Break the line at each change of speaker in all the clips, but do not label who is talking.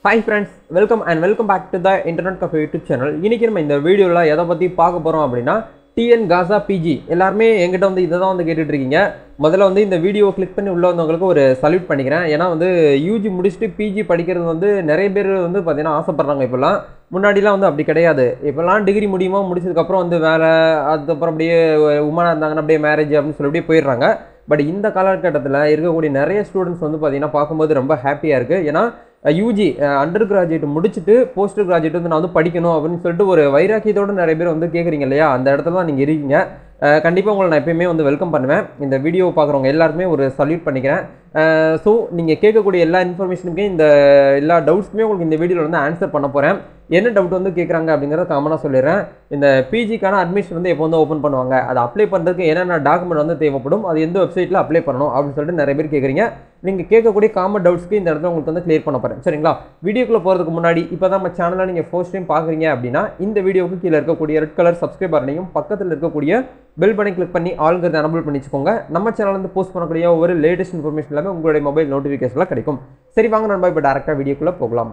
Hi friends, welcome back to the Internet Cafe YouTube channel. இன்னைக்கு நம்ம இந்த வீடியோல எதை பத்தி பார்க்க போறோம் அப்படினா TN Gaza PG எல்லாரும் என்கிட்ட வந்து இத தான் வந்து கேட்டிட்டு இருக்கீங்க. முதல்ல வந்து இந்த வீடியோ கிளிக் பண்ணி உள்ள வந்தவங்களுக்கு ஒரு சல்யூட் பண்ணிக்கிறேன். ஏனா வந்து UG முடிச்சிட்டு PG படிக்கிறது வந்து நிறைய பேர் வந்து பாத்தீங்கன்னா ஆசைப்படுறாங்க இப்பலாம். முன்னாடிலாம் வந்து அப்படி கிடையாது. இப்பலாம் டிகிரி முடியுமா முடிச்சதுக்கு அப்புறம் வந்து வேலை அதுக்கு அப்புறம் அப்படியே உமனா இருந்தாங்கன்னா அப்படியே மேரேஜ் அப்படினு சொல்லி அப்படியே போயிடுறாங்க. பட் இந்த காலகட்டத்துல இருக்கக்கூடிய நிறைய ஸ்டூடண்ட்ஸ் வந்து பாத்தீங்கன்னா பாக்கும்போது ரொம்ப ஹாப்பியா இருக்கு. ஏனா UG அண்டர் கிராஜுவேட் முடிச்சுட்டு போஸ்ட் கிராஜுவேட் வந்து நான் வந்து படிக்கணும் அப்படின்னு சொல்லிட்டு ஒரு வைராக்கியத்தோட நிறைய பேர் வந்து கேட்குறீங்க இல்லையா, அந்த இடத்துல தான் நீங்கள் இருக்கீங்க. கண்டிப்பாக உங்களை நான் எப்பயுமே வந்து வெல்கம் பண்ணுவேன். இந்த வீடியோ பார்க்குறவங்க எல்லாருமே ஒரு சல்யூட் பண்ணிக்கிறேன். ஸோ நீங்கள் கேட்கக்கூடிய எல்லா இன்ஃபர்மேஷனுமே இந்த எல்லா டவுட்ஸுமே உங்களுக்கு இந்த வீடியோவில் வந்து ஆன்சர் பண்ண போகிறேன். என்ன டவுட் வந்து கேட்குறாங்க அப்படிங்கிறத காமனாக சொல்லிடுறேன். இந்த பிஜிக்கான அட்மிஷன் வந்து எப்போ வந்து ஓப்பன் பண்ணுவாங்க, அதை அப்ளை பண்ணுறதுக்கு என்னென்ன டாக்குமெண்ட் வந்து தேவைப்படும், அது எந்த வெப்சைட்டில் அப்ளை பண்ணணும் அப்படின்னு சொல்லிட்டு நிறைய பேர் கேட்குறீங்க. நீங்கள் கேட்கக்கூடிய காமன் டவுட்ஸ்க்கு இந்த இடத்துல உங்களுக்கு வந்து கிளியர் பண்ண போகிறேன். சரிங்களா? வீடியோக்குள்ளே போகிறதுக்கு முன்னாடி இப்போ தான் நம்ம சேனலில் நீங்கள் ஃபர்ஸ்ட் டைம் பார்க்குறீங்க அப்படின்னா இந்த வீடியோவுக்கு கீழே இருக்கக்கூடிய ரெட் கலர் சப்ஸ்கிரைப் பட்டனையும் பக்கத்தில் இருக்கக்கூடிய பெல் பட்டனை கிளிக் பண்ணி ஆல்ங்கிறத எனபிள் பண்ணி வச்சுக்கோங்க. நம்ம சேனல் வந்து போஸ்ட் பண்ணக்கூடிய ஒரு லேட்டஸ்ட் இன்ஃபர்மேஷன் எல்லாமே உங்களுடைய மொபைல் நோட்டிஃபிகேஷனில் கிடைக்கும். சரி வாங்க நண்பா, இப்போ டேரெக்டாக வீடியோக்குள்ளே போகலாம்.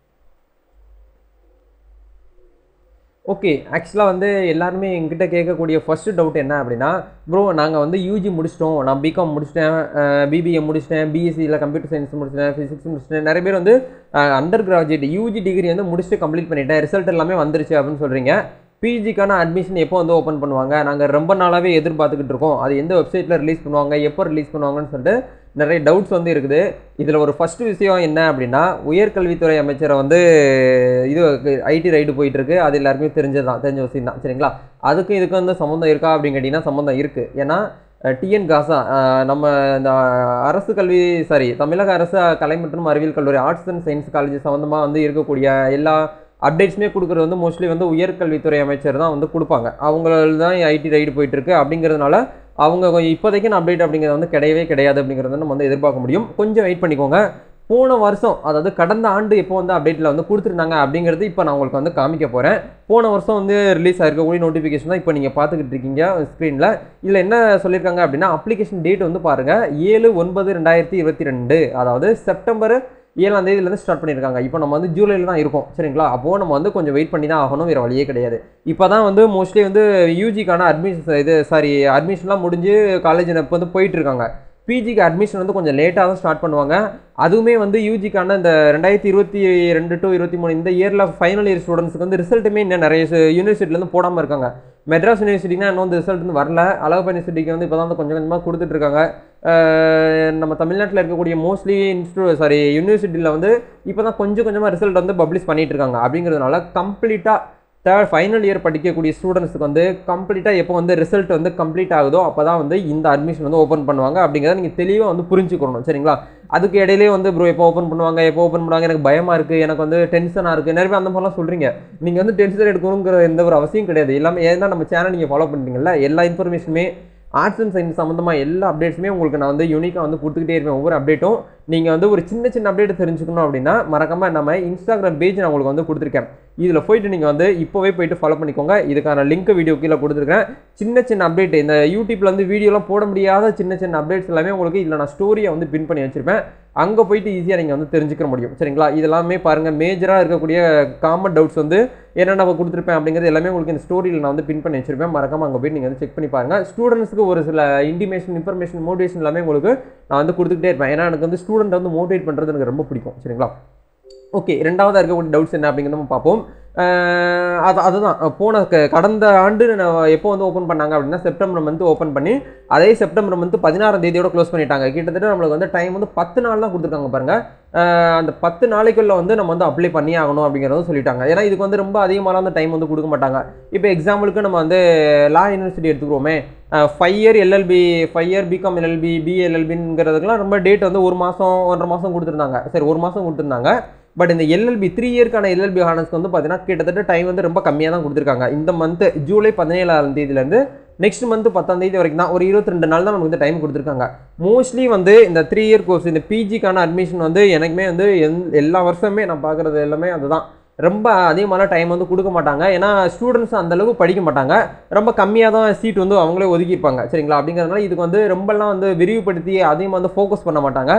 ஓகே, ஆக்சுவலாக வந்து எல்லாருமே எங்கிட்ட கேட்கக்கூடிய ஃபர்ஸ்ட் டவுட் என்ன அப்படின்னா, ப்ரோ நாங்கள் வந்து யூஜி முடிச்சிட்டோம், நான் பிகாம் முடிச்சிட்டேன், பிபிஏ முடிச்சிட்டேன், பிஎஸ்சியில் கம்ப்யூட்டர் சயின்ஸ் முடிச்சிட்டேன், ஃபிசிக்ஸ் முடிச்சிட்டேன், நிறைய பேர் வந்து அண்டர் கிராஜுவேட் யூஜி டிகிரி வந்து முடிச்சுட்டு கம்ப்ளீட் பண்ணிட்டேன், ரிசல்ட் எல்லாமே வந்துருச்சு அப்படின்னு சொல்கிறீங்க. பிஜிக்கான அட்மிஷன் எப்போ வந்து ஓப்பன் பண்ணுவாங்க, நாங்கள் ரொம்ப நாளாகவே எதிர்பார்த்துக்கிட்டு இருக்கோம், அது எந்த வெப்சைட்டில் ரிலீஸ் பண்ணுவாங்க, எப்போ ரிலீஸ் பண்ணுவாங்கன்னு சொல்லிட்டு நிறைய டவுட்ஸ் வந்து இருக்குது. இதில் ஒரு ஃபஸ்ட்டு விஷயம் என்ன அப்படின்னா, உயர்கல்வித்துறை அமைச்சரை வந்து இது ஐடி ரைடு போயிட்டுருக்கு, அது எல்லாருக்குமே தெரிஞ்ச விஷயம் தான். சரிங்களா? அதுக்கும் இதுக்கு வந்து சம்மந்தம் இருக்கா அப்படின்னு கேட்டிங்கன்னா சம்மந்தம் இருக்குது. ஏன்னா டிஎன் காசா நம்ம இந்த தமிழக அரசு கலை மற்றும் அறிவியல் கல்லூரி ஆர்ட்ஸ் அண்ட் சயின்ஸ் காலேஜ் சம்மந்தமாக வந்து இருக்கக்கூடிய எல்லா அப்டேட்ஸுமே கொடுக்குறது வந்து மோஸ்ட்லி வந்து உயர்கல்வித்துறை அமைச்சர் தான் வந்து கொடுப்பாங்க. அவங்கள தான் ஐடி ரைடு போயிட்டுருக்கு. அப்படிங்கிறதுனால அவங்க இப்போதைக்கு அப்டேட் அப்படிங்கிறது வந்து கிடையாது அப்படிங்கிறத நம்ம வந்து எதிர்பார்க்க முடியும். கொஞ்சம் வெயிட் பண்ணிக்கோங்க. போன வருஷம், அதாவது கடந்த ஆண்டு எப்போ வந்து அப்டேட்டில் வந்து கொடுத்துருந்தாங்க அப்படிங்கிறது இப்போ நான் உங்களுக்கு வந்து காமிக்க போகிறேன். போன வருஷம் வந்து ரிலீஸ் ஆகிருக்கக்கூடிய நோட்டிஃபிகேஷன் தான் இப்போ நீங்கள் பார்த்துக்கிட்டு இருக்கீங்க ஸ்க்ரீனில். இதில் என்ன சொல்லியிருக்காங்க அப்படின்னா, அப்ளிகேஷன் டேட் வந்து பாருங்கள் 7/9/2022, அதாவது செப்டம்பர் 7ஆம் தேதியிலேருந்து ஸ்டார்ட் பண்ணியிருக்காங்க. இப்போ நம்ம வந்து ஜூலையில் தான் இருக்கோம். சரிங்களா? அப்போது நம்ம வந்து கொஞ்சம் வெயிட் பண்ணி தான் ஆகணும், வேறு வழியே கிடையாது. இப்போ தான் வந்து மோஸ்ட்லி வந்து யூஜிக்கான அட்மிஷன்லாம் முடிஞ்சு காலேஜ் இப்போ வந்து போயிட்டுருக்காங்க. பிஜிக்கு அட்மிஷன் வந்து கொஞ்சம் லேட்டாக தான் ஸ்டார்ட் பண்ணுவாங்க. அதுவுமே வந்து யூஜிக்கான இந்த 2022 to 2023 இந்த இயரில் ஃபைனல் இயர் ஸ்டூடெண்ட்ஸுக்கு வந்து ரிசல்ட்டுமே இன்னும் நிறைய யூனிவர்சிட்டிலேருந்து போடாமல் இருக்காங்க. மெட்ராஸ் யூனிவர்சிட்டினா இன்னும் வந்து ரிசல்ட் வந்து வரல. அழகப்பா யூனிவர்சிட்டிக்கு வந்து இப்போ தான் வந்து கொஞ்சம் கொஞ்சமாக கொடுத்துட்ருக்காங்க. நம்ம தமிழ்நாட்டில் இருக்கக்கூடிய மோஸ்ட்லி யூனிவர்சிட்டியில் வந்து இப்போ தான் கொஞ்சம் கொஞ்சமாக ரிசல்ட் வந்து பப்ளிஷ் பண்ணிகிட்டு இருக்காங்க. அப்படிங்கிறதுனால கம்ப்ளீட்டாக ஃபைனல் இயர் படிக்கக்கூடிய ஸ்டூடெண்ட்ஸுக்கு வந்து கம்ப்ளீட்டாக எப்போ வந்து ரிசல்ட் வந்து கம்ப்ளீட் ஆகுதோ அப்போ தான் வந்து இந்த அட்மிஷன் வந்து ஓப்பன் பண்ணுவாங்க. அப்படிங்கிறத நீங்கள் தெளிவாக வந்து புரிஞ்சுக்கணும். சரிங்களா? அதுக்கு இடையிலே வந்து ப்ரோ எப்போ ஓப்பன் பண்ணுவாங்க எனக்கு பயமாக இருக்குது, எனக்கு வந்து டென்ஷனாக இருக்குது, நிறைய அந்த மாதிரிலாம் சொல்கிறீங்க. நீங்கள் வந்து டென்ஷன் எடுக்கணுங்கிற எந்த ஒரு அவசியம் கிடையாது. எல்லாமே ஏன்னா நம்ம சேனல் நீங்கள் ஃபாலோ பண்ணுறீங்கல்ல, எல்லா இன்ஃபர்மேஷனுமே ஆர்ட்ஸ் அண்ட் சயின்ஸ் சம்மந்தமாக எல்லா அப்டேட்ஸுமே உங்களுக்கு நான் வந்து யூனிக்காக வந்து கொடுத்துக்கிட்டே இருப்பேன். ஒவ்வொரு அப்டேட்டும் நீங்கள் வந்து ஒரு சின்ன அப்டேட் தெரிஞ்சுக்கணும் அப்படின்னா மறக்காமல் நம்ம இன்ஸ்டாகிராம் பேஜ் நான் உங்களுக்கு வந்து கொடுத்துருக்கேன். இதில் போயிட்டு நீங்கள் வந்து இப்போவே போயிட்டு ஃபாலோ பண்ணிக்கோங்க. இதுக்கான லிங்க் வீடியோ கீழே கொடுத்துருக்கேன். சின்ன அப்டேட் இந்த யூடியூப்பில் வந்து வீடியோலாம் போட முடியாத சின்ன அப்டேட்ஸ் எல்லாமே உங்களுக்கு இதில் நான் ஸ்டோரியை வந்து பின் பண்ணி வச்சுருப்பேன். அங்கே போயிட்டு ஈஸியாக நீங்கள் வந்து தெரிஞ்சுக்க முடியும். சரிங்களா? இதெல்லாமே பாருங்கள், மேஜராக இருக்கக்கூடிய காமன் டவுட்ஸ் வந்து என்னென்ன நான் கொடுத்துருப்பேன் அப்படிங்கிறது எல்லாமே உங்களுக்கு இந்த ஸ்டோரியில் நான் வந்து பின் பண்ணி வச்சிருப்பேன். மறக்காமல் அங்கே போய் நீங்கள் வந்து செக் பண்ணி பாருங்கள். ஸ்டூடெண்ட்ஸுக்கு ஒரு சில இன்ஃபர்மேஷன் மோட்டிவேஷன் எல்லாமே உங்களுக்கு நான் வந்து கொடுத்துக்கிட்டே இருப்பேன். ஏன்னா எனக்கு வந்து ஸ்டூடெண்ட் வந்து மோட்டிவேட் பண்ணுறது எனக்கு ரொம்ப பிடிக்கும். சரிங்களா? ஓகே, ரெண்டாவதாக இருக்கக்கூடிய டவுட்ஸ் என்ன அப்படிங்கிறத நம்ம பார்ப்போம். அதுதான் கடந்த ஆண்டு எப்போ வந்து ஓப்பன் பண்ணாங்க அப்படின்னா செப்டம்பர் மந்த் ஓப்பன் பண்ணி அதே செப்டம்பர் மந்த் 16ஆம் தேதியோட க்ளோஸ் பண்ணிட்டாங்க. கிட்டத்தட்ட நம்மளுக்கு வந்து டைம் வந்து 10 நாள் தான் கொடுத்துருக்காங்க பாருங்கள். அந்த 10 நாளைக்குள்ள வந்து நம்ம வந்து அப்ளை பண்ணி ஆகணும் அப்படிங்கிறதும் சொல்லிட்டாங்க. ஏன்னா இதுக்கு வந்து ரொம்ப அதிகமான அந்த டைம் வந்து கொடுக்க மாட்டாங்க. இப்போ எக்ஸாம்பிளுக்கு நம்ம வந்து லா யூனிவர்சிட்டி எடுத்துக்கிறோமே, 5 year LLB 5 year BCom LLB BA LLBங்கிறதுக்குலாம் ரொம்ப டேட் வந்து 1 மாதம் 1.5 மாதம் கொடுத்துருந்தாங்க. சரி, 1 மாதம் கொடுத்துருந்தாங்க. பட் இந்த LLB 3 இயர்க்கான LLB ஹானர்ஸ்க்கு வந்து பார்த்தீங்கன்னா கிட்டத்தட்ட டைம் வந்து ரொம்ப கம்மியாக தான் கொடுத்துருக்காங்க. இந்த மந்த் ஜூலை 17ஆம் தேதியிலேருந்து நெக்ஸ்ட் மந்த் 10ஆம் தேதி வரைக்கும் தான், ஒரு 22 நாள் தான் நமக்கு வந்து டைம் கொடுத்துருக்காங்க. மோஸ்ட்லி வந்து இந்த 3 இயர் கோர்ஸ் இந்த பிஜிக்கான அட்மிஷன் வந்து எனக்குமே வந்து எல்லா வருஷமே நான் பார்க்குறது எல்லாமே அதுதான், ரொம்ப அதிகமான டைம் வந்து கொடுக்க மாட்டாங்க. ஏன்னா ஸ்டூடெண்ட்ஸ் அந்தளவுக்கு படிக்க மாட்டாங்க, ரொம்ப கம்மியாக தான் சீட் வந்து அவங்களே ஒதுக்கியிருப்பாங்க. சரிங்களா? அப்படிங்கிறதுனால இதுக்கு வந்து ரொம்பலாம் வந்து விரிவுபடுத்தி அதிகமாக வந்து ஃபோக்கஸ் பண்ண மாட்டாங்க.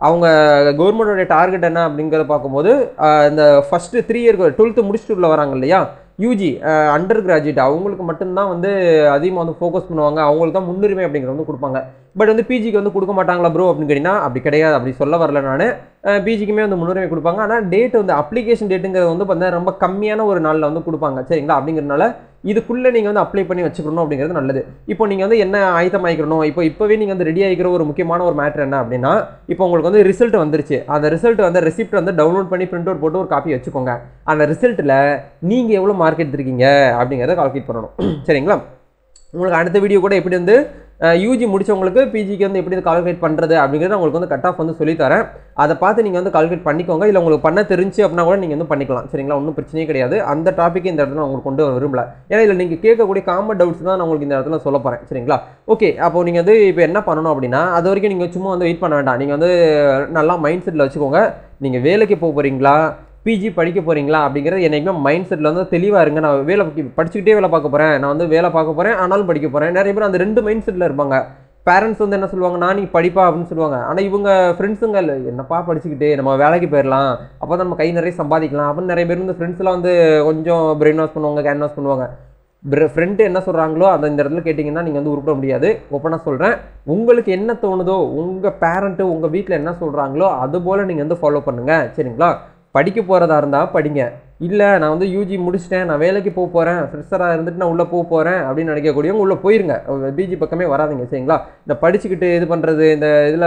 அவங்க கவர்மெண்டோடைய டார்கெட் என்ன அப்படிங்கிறத பார்க்கும்போது இந்த ஃபஸ்ட்டு 3 இயர் 12th முடிச்சுட்டு உள்ள வராங்க இல்லையா யூஜி அண்டர் கிராஜுவேட் அவங்களுக்கு மட்டும்தான் வந்து அதிகமாக வந்து ஃபோக்கஸ் பண்ணுவாங்க, அவங்களுக்கு தான் முன்னுரிமை அப்படிங்கிறது வந்து கொடுப்பாங்க. பட் வந்து பிஜிக்கு வந்து கொடுக்க மாட்டாங்களா ப்ரோ அப்படின்னு கேட்டிங்கன்னா அப்படி கிடையாது, அப்படி சொல்ல வரல நான். பிஜிக்குமே வந்து முன்னுரிமை கொடுப்பாங்க. ஆனால் டேட் வந்து அப்ளிகேஷன் டேட்டுங்கிறது வந்து பார்த்தீங்கன்னா ரொம்ப கம்மியான ஒரு நாளில் வந்து கொடுப்பாங்க சரிங்களா. அப்படிங்கிறதுனால இதுக்குள்ளே நீங்கள் வந்து அப்ளை பண்ணி வச்சுக்கணும் அப்படிங்கிறது நல்லது. இப்போ நீங்கள் வந்து என்ன ஆயத்தமாயிக்கணும், இப்போவே நீங்கள் வந்து ரெடி ஆகிக்கிற ஒரு முக்கியமான ஒரு மேட்ரு என்ன அப்படின்னா, இப்போ உங்களுக்கு வந்து ரிசல்ட் வந்துருச்சு. அந்த ரிசல்ட் வந்து ரெசிப்ட் வந்து டவுன்லோட் பண்ணி பிரிண்ட் அவுட் போட்டு ஒரு காப்பி வச்சுக்கோங்க. அந்த ரிசல்ட்டில் நீங்கள் எவ்வளோ மார்க் எடுத்திருக்கீங்க அப்படிங்கிறத கால்குலேட் பண்ணணும் சரிங்களா. உங்களுக்கு அடுத்த வீடியோ கூட எப்படி வந்து யூஜி முடிச்சவங்களுக்கு பிஜிக்கு வந்து எப்படி கால்குலேட் பண்ணுறது அப்படிங்கிறது உங்களுக்கு வந்து கட் ஆஃப் வந்து சொல்லித்தரேன். அதை பார்த்து நீங்கள் வந்து கால்குலேட் பண்ணிக்கோங்க. இல்லை உங்களுக்கு பண்ண தெரிஞ்சு அப்படின்னா கூட நீங்கள் வந்து பண்ணிக்கலாம் சரிங்களா, ஒன்றும் பிரச்சனையே கிடையாது. அந்த டாப்பிக் இந்த இடத்துல உங்களுக்கு கொண்டு வர விரும்பல, ஏன்னா இல்லை நீங்கள் கேட்கக்கூடிய காமன் டவுட்ஸ் தான் நான் உங்களுக்கு இந்த இடத்துல சொல்ல போகிறேன் சரிங்களா. ஓகே, அப்போ நீங்கள் வந்து இப்போ என்ன பண்ணணும் அப்படின்னா, அது வரைக்கும் நீங்கள் சும்மா வந்து வெயிட் பண்ண வேண்டாம். நீங்கள் வந்து நல்லா மைண்ட் செட்டில் வச்சுக்கோங்க. நீங்கள் வேலைக்கு போக போகிறீங்களா, பிஜி படிக்க போகிறீங்களா அப்படிங்கிறது என்றைக்குமே மைண்ட் செட்டில் வந்து தெளிவாக இருங்க. நான் படிச்சுக்கிட்டே வேலை பார்க்க போகிறேன், நான் வந்து வேலை பார்க்க போகிறேன், ஆனாலும் படிக்க போகிறேன். நிறைய பேர் அந்த 2 மைண்ட் செட்டில் இருப்பாங்க. பேரண்ட்ஸ் வந்து என்ன சொல்லுவாங்கன்னா, நீ படிப்பா அப்படின்னு சொல்லுவாங்க. ஆனால் இவங்க ஃப்ரெண்ட்ஸுங்க என்னப்பா படிச்சுக்கிட்டே நம்ம வேலைக்கு போயிடலாம், அப்போ தான் நம்ம கை நிறைய சம்பாதிக்கலாம் அப்படின்னு நிறைய பேர் வந்து ஃப்ரெண்ட்ஸ்லாம் வந்து கொஞ்சம் பிரெயின் வாஷ் பண்ணுவாங்க, கேன் வாஷ் பண்ணுவாங்க. ஃப்ரெண்டு என்ன சொல்கிறாங்களோ அதை இந்த இடத்துல கேட்டிங்கன்னா நீங்கள் வந்து உருப்பிட முடியாது. ஓப்பனாக சொல்கிறேன், உங்களுக்கு என்ன தோணுதோ, உங்கள் பேரண்ட்டு உங்கள் வீட்டில் என்ன சொல்கிறாங்களோ அதுபோல் நீங்கள் வந்து ஃபாலோ பண்ணுங்கள் சரிங்களா. படிக்க போகிறதா இருந்தால் படிங்க. இல்லை நான் வந்து யூஜி முடிச்சிட்டேன், நான் வேலைக்கு போக போகிறேன், ஃப்ரெஷராக இருந்துட்டு நான் உள்ளே போக போகிறேன் அப்படின்னு நினைக்கக்கூடியவங்க உள்ளே போயிருங்க, பிஜி பக்கமே வராதிங்க சரிங்களா. இந்த படிச்சுக்கிட்டு இது பண்ணுறது, இந்த இதில்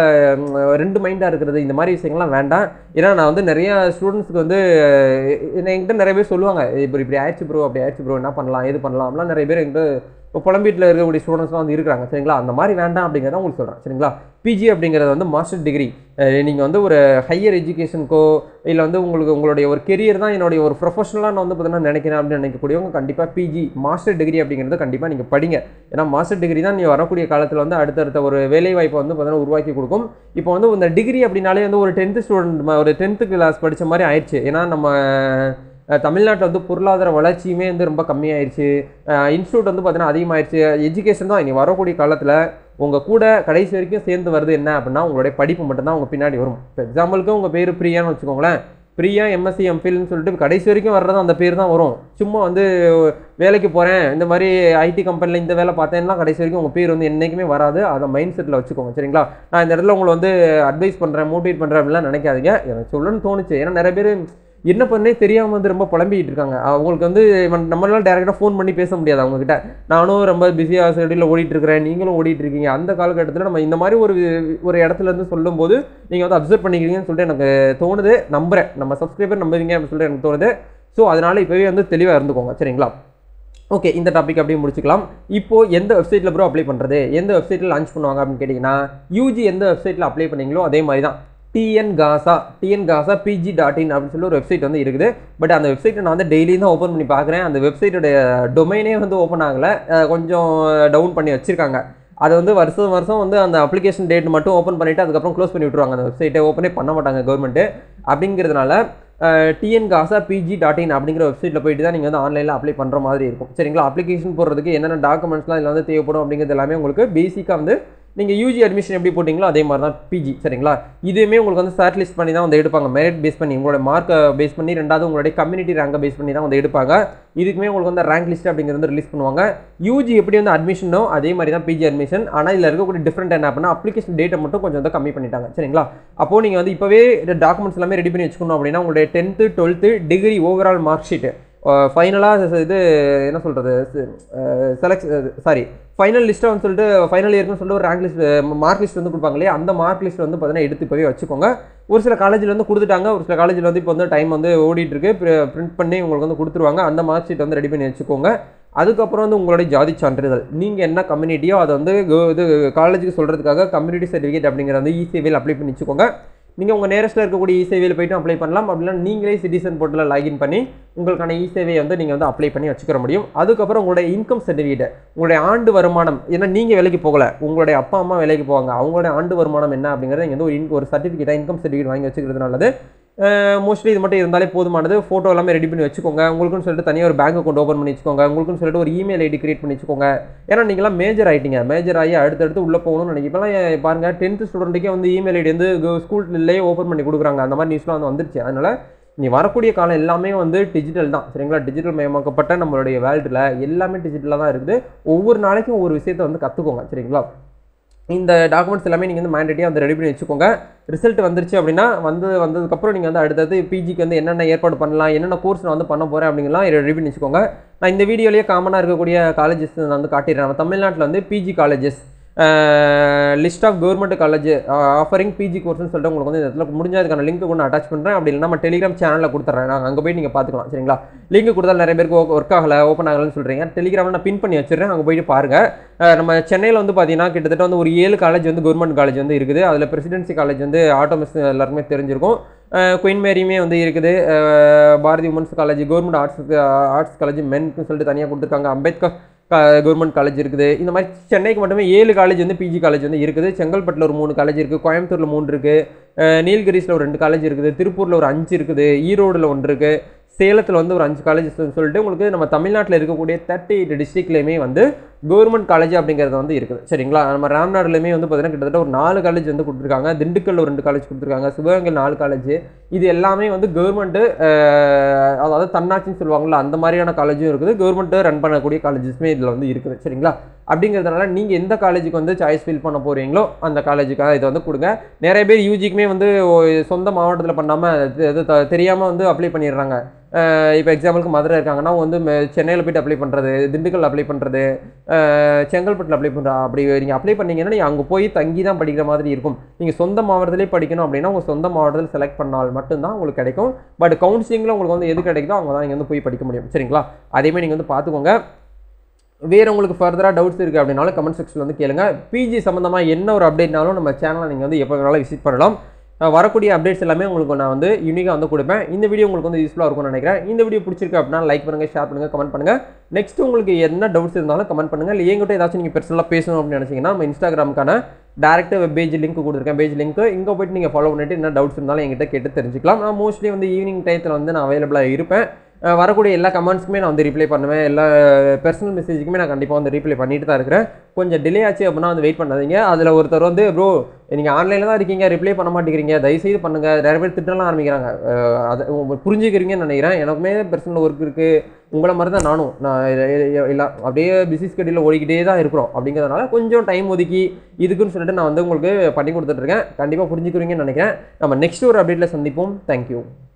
2 மைண்டாக இருக்கிறது, இந்த மாதிரி விஷயங்கள்லாம் வேண்டாம். ஏன்னா நான் வந்து நிறைய ஸ்டூடெண்ட்ஸுக்கு வந்து என்கிட்ட நிறைய பேர் சொல்லுவாங்க, இப்படி ஆயிடுச்சு ப்ரோ, அப்படி ஆயிடுச்சு ப்ரோ, என்ன பண்ணலாம் எது பண்ணலாம் அப்படிலாம் நிறைய பேர் என்கிட்ட இப்போ புலம்பீட்டில் இருக்கக்கூடிய ஸ்டூடெண்ட்ஸ்லாம் வந்து இருக்கிறாங்க சரிங்களா. அந்த மாதிரி வேண்டாம் அப்படிங்கிறத உங்களுக்கு சொல்கிறேன் சரிங்களா. பிஜி அப்படிங்கிறது வந்து மாஸ்டர் டிகிரி. நீங்கள் வந்து ஒரு ஹையர் எஜுகேஷனுக்கோ இல்லை வந்து உங்களுடைய ஒரு கெரியர் தான் என்னுடைய ஒரு ப்ரொஃபஷனலாக நான் வந்து பார்த்தீங்கன்னா நினைக்கிறேன் அப்படின்னு நினைக்கக்கூடியவங்க கண்டிப்பாக பிஜி மாஸ்டர் டிகிரி அப்படிங்கிறது கண்டிப்பாக நீங்கள் படிங்க. ஏன்னா மாஸ்டர் டிகிரி தான் நீங்கள் வரக்கூடிய காலத்தில் வந்து அடுத்தடுத்த ஒரு வேலை வாய்ப்பை வந்து பார்த்தீங்கன்னா உருவாக்கி கொடுக்கும். இப்போ வந்து இந்த டிகிரி அப்படின்னாலே வந்து ஒரு 10th ஸ்டூடெண்ட், ஒரு 10th கிளாஸ் படித்த மாதிரி ஆயிடுச்சு. ஏன்னா நம்ம தமிழ்நாட்டில் வந்து பொருளாதார வளர்ச்சியுமே வந்து ரொம்ப கம்மியாயிடுச்சு. இன்ஸ்டியூட் வந்து பார்த்தீங்கன்னா அதிகமாகிடுச்சு. எஜுகேஷன் தான் இனி வரக்கூடிய காலத்தில் உங்கள் கூட கடைசி வரைக்கும் சேர்ந்து வருது என்ன அப்படின்னா உங்களுடைய படிப்பு மட்டும்தான் உங்கள் பின்னாடி வரும். இப்போ எக்ஸாம்பிளுக்கு உங்கள் பேர் பிரியான்னு வச்சுக்கோங்களேன், பிரியா எம்எஸ்சி எம்ஃபில்னு சொல்லிட்டு கடைசி வரைக்கும் வர்றது அந்த பேர் தான் வரும். சும்மா வந்து வேலைக்கு போகிறேன், இந்த மாதிரி ஐடி கம்பெனியில் இந்த வேலை பார்த்தேன்னா கடைசி வரைக்கும் உங்கள் பேர் வந்து என்றைக்குமே வராது. அதை மைண்ட் செட்டில் வச்சுக்கோங்க சரிங்களா. நான் இந்த இடத்துல உங்களை வந்து அட்வைஸ் பண்ணுறேன், மோட்டிவேட் பண்ணுறேன் அப்படின்லாம் நினைக்காதீங்க. எனக்கு சொல்லணும்னு தோணுச்சு. ஏன்னா நிறைய பேர் என்ன பண்ணே தெரியாமல் வந்து ரொம்ப புலம்பிக்கிட்டு இருக்காங்க. அவங்களுக்கு வந்து நம்மளால டேரெக்டாக ஃபோன் பண்ணி பேச முடியாது அவங்ககிட்ட. நானும் ரொம்ப பிஸியாக ஷெடியூலில் ஓடிட்டு இருக்கிறேன், நீங்களும் ஓடிட்டு இருக்கீங்க. அந்த காலகட்டத்தில் நம்ம இந்த மாதிரி ஒரு இடத்துல இருந்து சொல்லும்போது நீங்கள் வந்து அப்சர்வ் பண்ணிக்கிறீங்கன்னு சொல்லிட்டு எனக்கு தோணுது. நம்புகிறேன் நம்ம சப்ஸ்கிரைபர் நம்புவீங்க அப்படின்னு சொல்லிட்டு எனக்கு தோணுது. ஸோ அதனால் இப்போவே வந்து தெளிவாக இருந்துக்கோங்க சரிங்களா. ஓகே, இந்த டாபிக் அப்படியே முடிச்சுக்கலாம். இப்போது எந்த வெப்சைட்டில் ப்ரோ அப்ளை பண்ணுறது, எந்த வெப்சைட்டில் லான்ச் பண்ணுவாங்க அப்படின்னு கேட்டிங்கன்னா, யூஜி எந்த வெப்சைட்டில் அப்ளை பண்ணீங்களோ அதே மாதிரி தான் TNGASA PG.in அப்படின்னு சொல்லி ஒரு வெப்சைட் வந்து இருக்குது. பட் அந்த வெப்சைட்டை நான் வந்து டெய்லியும் தான் ஓப்பன் பண்ணி பார்க்குறேன். அந்த வெப்சைட்டோடைய டொமைனே வந்து ஓப்பன் ஆகலை, கொஞ்சம் டவுன் பண்ணி வச்சுருக்காங்க. அதை வந்து வருஷம் வந்து அந்த அப்ளிகேஷன் டேட் மட்டும் ஓப்பன் பண்ணிவிட்டு அதுக்கப்புறம் க்ளோஸ் பண்ணி விட்ருவாங்க. அந்த வெப்சைட்டை ஓப்பனே பண்ண மாட்டாங்க கவர்மெண்ட்டு. அப்படிங்கிறதுனால TNGASA PG.in அப்படிங்கிற வெப்சைட்டில் போயிட்டு தான் நீங்கள் வந்து ஆன்லைனில் அப்ளை பண்ணுற மாதிரி இருக்கும் சரிங்களா. அப்ளிகேஷன் போடுறதுக்கு என்னென்ன டாக்குமெண்ட்ஸ்லாம் இதில் வந்து தேவைப்படும் அப்படிங்கிறது எல்லாமே உங்களுக்கு பேசிக்காக வந்து நீங்கள் யூஜி அட்மிஷன் எப்படி போட்டிங்களோ அதே மாதிரி தான் பிஜி சரிங்களா. இதுவுமே உங்களுக்கு வந்து ஷார்ட் லிஸ்ட் பண்ணி தான் வந்து எடுப்பாங்க. மெரிட் பேஸ் பண்ணி உங்களோட மார்க்கை பேஸ் பண்ணி, ரெண்டாவது உங்களுடைய கம்யூனிட்டி ரேங்கை பேஸ் பண்ணி தான் வந்து எடுப்பாங்க. இதுக்குமே உங்களுக்கு வந்து ரேங்க் லிஸ்ட் அப்படிங்கிறது வந்து ரிலீஸ் பண்ணுவாங்க. யூஜி எப்படி வந்து அட்மிஷனோ அதே மாதிரி தான் பிஜி அட்மிஷன். ஆனால் இதில் இருக்கக்கூடிய டிஃப்ரெண்ட் என்ன அப்படின்னா அப்ளிகேஷன் டேட்டை மட்டும் கொஞ்சம் வந்து கம்மி பண்ணிட்டாங்க சரிங்களா. அப்போது நீங்கள் வந்து இப்போவே டாக்குமெண்ட்ஸ் எல்லாமே ரெடி பண்ணி வச்சுக்கணும் அப்படின்னா உங்களுடைய 10th 12th degree overall mark sheet ஃபைனலாக இது என்ன சொல்கிறது ஃபைனல் லிஸ்ட்டை வந்து சொல்லிட்டு ஃபைனல் இயர்னு சொல்லிட்டு ஒரு ரேங்க் லிஸ்ட் மார்க் லிஸ்ட் வந்து கொடுப்பாங்க இல்லையா, அந்த மார்க் லிஸ்ட் வந்து பார்த்தீங்கன்னா எடுத்து போய் வச்சுக்கோங்க. ஒரு சில காலேஜில் வந்து கொடுத்துட்டாங்க, ஒரு சில காலேஜில் வந்து இப்போ வந்து டைம் வந்து ஓடிட்டுருக்கு, பிரிண்ட் பண்ணி உங்களுக்கு வந்து கொடுத்துருவாங்க. அந்த மார்க் ஷீட் வந்து ரெடி பண்ணி வச்சுக்கோங்க. அதுக்கப்புறம் வந்து உங்களுடைய ஜாதி சான்றிதழ், நீங்கள் என்ன கம்யூனிட்டியோ அதை வந்து இது காலேஜுக்கு சொல்கிறதுக்காக கம்யூனிட்டி சர்டிஃபிகேட் அப்படிங்கிற வந்து இசேவையில் அப்ளை பண்ணி வச்சுக்கோங்க. நீங்கள் உங்கள் நேரஸ்ட்டில் இருக்கக்கூடிய இசேவையில் போய்ட்டு அப்ளை பண்ணலாம். அப்படின்னா நீங்களே சிட்டிசன் போர்ட்டலில் லாகின் பண்ணி உங்களுக்கான இசேவையை வந்து நீங்கள் வந்து அப்ளை பண்ணி வச்சுக்கிற முடியும். அதுக்கப்புறம் உங்களுடைய இன்கம் சர்டிஃபிகேட், உங்களுடைய ஆண்டு வருமானம், ஏன்னா நீங்கள் வேலைக்கு போகலை, உங்களுடைய அப்பா அம்மா வேலைக்கு போவாங்க, அவங்களுடைய ஆண்டு வருமானம் என்ன அப்படிங்கிறத நீங்கள் வந்து ஒரு சர்டிஃபிகேட்டாக இன்கம் சர்டிஃபிகேட் வாங்கி வச்சுக்கிறது நல்லது. மோஸ்ட்லி இது மட்டும் இருந்தாலே போதுமானது. ஃபோட்டோ எல்லாமே ரெடி பண்ணி வச்சுக்கோங்க. உங்களுக்குன்னு சொல்லிட்டு தனியாக ஒரு பேங்க் அக்கௌண்ட் ஓப்பன் பண்ணி வச்சுக்கோங்க. உங்களுக்குன்னு சொல்லிட்டு ஒரு இமெயில் ஐடி கிரியேட் பண்ணி வச்சுக்கோங்க. ஏன்னா நீங்களாம் மேஜர் ஆகிட்டீங்க. மேஜர் ஆகி அடுத்தடுத்து உள்ளே போகணும்னு நினைக்கிறப்பெல்லாம் பாருங்கள் 10th ஸ்டூடெண்ட்டுக்கே வந்து இமெயில் ஐடி வந்து ஸ்கூல்லேயே ஓப்பன் பண்ணி கொடுக்குறாங்க. அந்த மாதிரி நியூஸ்லாம் வந்து வந்துருச்சு. அதனால் நீ வரக்கூடிய காலம் எல்லாமே வந்து டிஜிட்டல் தான். சரிங்களா? டிஜிட்டல் மயமாக்கப்பட்ட நம்மளுடைய வேர்ல்டில் எல்லாமே டிஜிட்டலாக தான் இருக்குது. ஒவ்வொரு நாளைக்கும் ஒவ்வொரு விஷயத்தை வந்து கற்றுக்கோங்க. சரிங்களா? இந்த டாக்குமெண்ட்ஸ் எல்லாமே நீங்கள் வந்து மேண்டேட்டியாக வந்து ரெடி பண்ணி வச்சுக்கோங்க. ரிசல்ட் வந்துருச்சு அப்படின்னா வந்ததுக்கப்புறம் நீங்கள் வந்து அடுத்தது பிஜிக்கு வந்து என்னென்ன ஏற்பாடு பண்ணலாம், என்னென்ன கோர்ஸ் நான் வந்து பண்ண போகிறேன் அப்படிங்கலாம் ரெடி பண்ணி வச்சுக்கோங்க. நான் இந்த வீடியோலேயே காமனாக இருக்கக்கூடிய காலேஜஸ் நான் வந்து காட்டிடுறேன். நம்ம தமிழ்நாட்டில் வந்து PG colleges list of government college offering PG கோர்ஸ்னு சொல்லிட்டு உங்களுக்கு வந்து இந்த இடத்துல முடிஞ்சதுக்கான லிங்க் கூட அட்டாச் பண்ணுறேன். அப்படி இல்லைனா நம்ம டெலிகிராம் சேனலில் கொடுத்துட்றேன். நாங்கள் அங்கே போய் நீங்கள் பார்த்துக்கலாம். சரிங்களா? லிங்க் கொடுத்தால் நிறைய பேருக்கு ஒர்க் ஆகலை, ஓப்பன் ஆகலைன்னு சொல்கிறீங்க. டெலிகிராமில் நான் பின் பண்ணி வச்சுருக்கேன். அங்கே போயிட்டு பாருங்கள். நம்ம சென்னையில் வந்து பார்த்தீங்கன்னா கிட்டத்தட்ட வந்து ஒரு 7 காலேஜ் வந்து கவர்மெண்ட் காலேஜ் வந்து இருக்குது. அதில் பிரசிடென்சி காலேஜ் வந்து ஆட்டோமஸ் எல்லாருக்குமே தெரிஞ்சிருக்கும். குயின் மேரியுமே வந்து இருக்குது. Bharathi women's college, government arts college மென்க்கு சொல்லிட்டு தனியாக கொடுத்துருக்காங்க. அம்பேத்கர் கவர்மெண்ட் காலேஜ் இருக்குது. இந்த மாதிரி சென்னைக்கு மட்டுமே 7 காலேஜ் வந்து பிஜி காலேஜ் வந்து இருக்குது. செங்கல்பட்டில் ஒரு 3 காலேஜ் இருக்குது. கோயம்புத்தூரில் 3 இருக்குது. நீலகிரிஸில் ஒரு 2 காலேஜ் இருக்குது. திருப்பூரில் ஒரு 5 இருக்குது. ஈரோடில் 1 இருக்குது. சேலத்தில் வந்து ஒரு 5 காலேஜஸ் சொல்லிட்டு உங்களுக்கு நம்ம தமிழ்நாட்டில் இருக்கக்கூடிய 38 டிஸ்ட்ரிக்ட்லேயுமே வந்து கவர்மெண்ட் காலேஜ் அப்படிங்கிறது வந்து இருக்குது. சரிங்களா? நம்ம ராம்நாடுலையுமே வந்து பார்த்தீங்கன்னா கிட்டத்தட்ட ஒரு 4 காலேஜ் வந்து கொடுத்துருக்காங்க. திண்டுக்கல்ல ஒரு 2 காலேஜ் கொடுத்துருக்காங்க. சிவகங்கையில் 4 காலேஜ். இது எல்லாமே வந்து கவர்மெண்ட்டு, அதாவது தன்னாட்சின்னு சொல்லுவாங்கள்ல, அந்த மாதிரியான காலேஜும் இருக்குது. கவர்மெண்ட்டு ரன் பண்ணக்கூடிய காலேஜஸுமே இதில் வந்து இருக்குது. சரிங்களா? அப்படிங்கிறதுனால நீங்கள் எந்த காலேஜுக்கு வந்து சாய்ஸ் ஃபில் பண்ண போகிறீங்களோ அந்த காலேஜுக்காக இதை வந்து கொடுங்க. நிறைய பேர் யூஜிக்குமே வந்து சொந்த மாவட்டத்தில் பண்ணாமல் தெரியாமல் வந்து அப்ளை பண்ணிடுறாங்க. இப்போ எக்ஸாம்பிளுக்கு மதுரை இருக்காங்கன்னா வந்து சென்னையில் போய்ட்டு அப்ளை பண்ணுறது, திண்டுக்கல் அப்ளை பண்ணுறது, செங்கல்பட்டில் அப்ளை பண்ணுறா. அப்படி நீங்கள் அப்ளை பண்ணிங்கன்னா நீங்கள் அங்கே போய் தங்கி தான் படிக்கிற மாதிரி இருக்கும். நீங்கள் சொந்த மாவட்டத்திலே படிக்கணும் அப்படின்னா உங்கள் சொந்த மாவட்டத்தில் செலக்ட் பண்ணால் மட்டும்தான் உங்களுக்கு கிடைக்கும். பட் கவுன்சிலிங்கில் உங்களுக்கு வந்து எது கிடைக்குதோ அவங்க தான் நீங்கள் வந்து போய் படிக்க முடியும். சரிங்களா? அதேமாதிரி நீங்கள் வந்து பார்த்துக்கோங்க. வேறு உங்களுக்கு ஃபர்தராக டவுட்ஸ் இருக்குது அப்படின்னாலும் கமெண்ட் செக்ஷனில் வந்து கேளுங்க. பிஜி சம்மந்தமாக என்ன ஒரு அப்டேட்னாலும் நம்ம சேனலை நீங்கள் வந்து எப்போ வேணாலும் விசிட் பண்ணலாம். வரக்கூடிய அப்டேட்ஸ் எல்லாமே உங்களுக்கு நான் வந்து யூனிக்காக வந்து கொடுப்பேன். இந்த வீடியோ உங்களுக்கு வந்து யூஸ்ஃபுல்லாக இருக்கும்னு நினைக்கிறேன். இந்த வீடியோ பிடிச்சிருக்கு அப்படின்னா லைக் பண்ணுங்கள், ஷேர் பண்ணுங்கள், கமெண்ட் பண்ணுங்கள். நெக்ஸ்ட் உங்களுக்கு என்ன டவுட்ஸ் இருந்தாலும் கமெண்ட் பண்ணுங்கள். இல்லை என்கிட்ட ஏதாச்சும் நீங்கள் பெர்சனலாக பேசணும் அப்படின்னு நினச்சிங்கன்னா நம்ம இன்ஸ்டாகிராமுக்கான டேரெக்டாக வெப் பேஜ் லிங்க் கொடுத்துருக்கேன். பேஜ் லிங்க் இங்கே போய்ட்டு நீங்கள் ஃபாலோ பண்ணிட்டு என்ன டவுட்ஸ் இருந்தாலும் என்கிட்ட கேட்டு தெரிஞ்சுக்கலாம். நான் மோஸ்ட்லி வந்து ஈவினிங் டயத்தில் வந்து நான் அவைலபிளாக இருப்பேன். வரக்கூடிய எல்லா கமெண்ட்ஸுக்குமே நான் வந்து ரிப்ளை பண்ணுவேன். எல்லா பர்சனல் மெசேஜுக்குமே நான் கண்டிப்பாக வந்து ரிப்ளை பண்ணிட்டு தான் இருக்கிறேன். கொஞ்சம் டிலே ஆச்சு அப்படின்னா வந்து வெயிட் பண்ணாதீங்க. அதில் ஒருத்தர் வந்து ப்ரோ நீங்கள் ஆன்லைனில் தான் இருக்கீங்க, ரிப்ளை பண்ண மாட்டேங்கிறீங்க, தயவுசெய்து பண்ணுங்கள். நிறைய பேர் திட்டலாம் ஆரம்பிக்கிறாங்க. அதை புரிஞ்சுக்கிறீங்கன்னு நினைக்கிறேன். எனக்குமே பர்சனல் ஒர்க் இருக்குது. உங்களை மாதிரி தான் நானும் இல்லை அப்படியே பிஸி ஸ்கெடியூலில் ஓடிக்கிட்டே தான் இருக்கிறோம். அப்படிங்கிறதுனால கொஞ்சம் டைம் ஒதுக்கி இதுக்குன்னு சொல்லிட்டு நான் வந்து உங்களுக்கு பண்ணி கொடுத்துட்ருக்கேன். கண்டிப்பாக புரிஞ்சுக்கிறீங்கன்னு நினைக்கிறேன். நம்ம நெக்ஸ்ட் ஒரு அப்டேட்டில் சந்திப்போம். தேங்க்யூ.